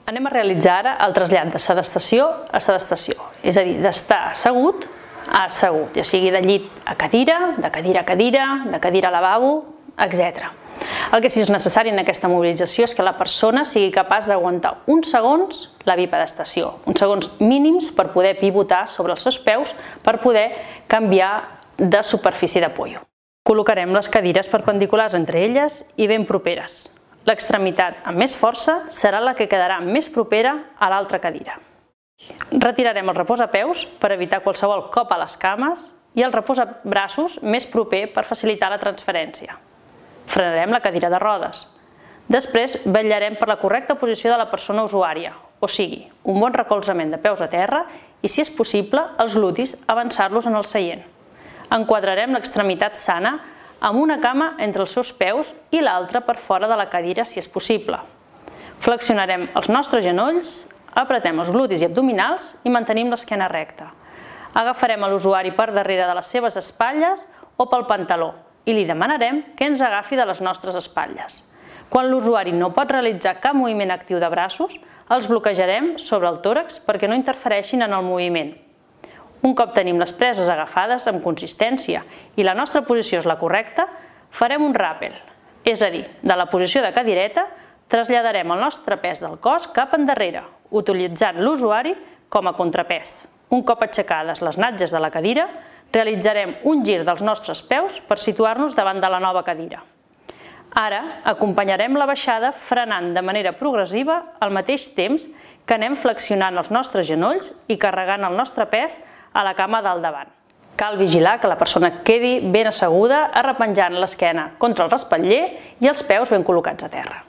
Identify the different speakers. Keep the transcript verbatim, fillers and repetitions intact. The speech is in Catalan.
Speaker 1: Anem a realitzar ara el trasllat de sedestació a sedestació, és a dir, d'estar assegut a assegut, ja sigui de llit a cadira, de cadira a cadira, de cadira a lavabo, etcètera. El que sí és necessari en aquesta mobilització és que la persona sigui capaç d'aguantar uns segons la bipedestació, uns segons mínims per poder pivotar sobre els seus peus per poder canviar de superfície d'apoyo. Col·locarem les cadires perpendiculars entre elles i ben properes. L'extremitat amb més força serà la que quedarà més propera a l'altra cadira. Retirarem el reposapeus per evitar qualsevol cop a les cames i el reposabraços més proper per facilitar la transferència. Frenarem la cadira de rodes. Després vetllarem per la correcta posició de la persona usuària, o sigui, un bon recolzament de peus a terra i, si és possible, els glutis avançar-los en el seient. Enquadrarem l'extremitat sana amb una cama entre els seus peus i l'altra per fora de la cadira, si és possible. Flexionarem els nostres genolls, apretem els glutis i abdominals i mantenim l'esquena recta. Agafarem a l'usuari per darrere de les seves espatlles o pel pantaló i li demanarem que ens agafi de les nostres espatlles. Quan l'usuari no pot realitzar cap moviment actiu de braços, els bloquejarem sobre el tòrax perquè no interfereixin en el moviment. Un cop tenim les preses agafades amb consistència i la nostra posició és la correcta, farem un ràpel, és a dir, de la posició de cadireta traslladarem el nostre pes del cos cap endarrere, utilitzant l'usuari com a contrapès. Un cop aixecades les natges de la cadira, realitzarem un gir dels nostres peus per situar-nos davant de la nova cadira. Ara acompanyarem la baixada frenant de manera progressiva al mateix temps que anem flexionant els nostres genolls i carregant el nostre pes a la cama del davant. Cal vigilar que la persona quedi ben asseguda, arrepenjant l'esquena contra el respatller i els peus ben col·locats a terra.